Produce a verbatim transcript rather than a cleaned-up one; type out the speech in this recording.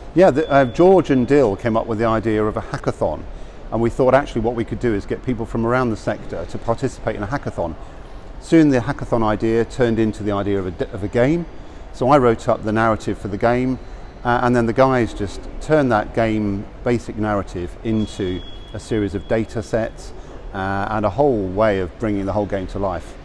Yeah, the, uh, George and Dill came up with the idea of a hackathon, and we thought actually what we could do is get people from around the sector to participate in a hackathon. Soon the hackathon idea turned into the idea of a, of a game, so I wrote up the narrative for the game, uh, and then the guys just turned that game basic narrative into a series of data sets uh, and a whole way of bringing the whole game to life.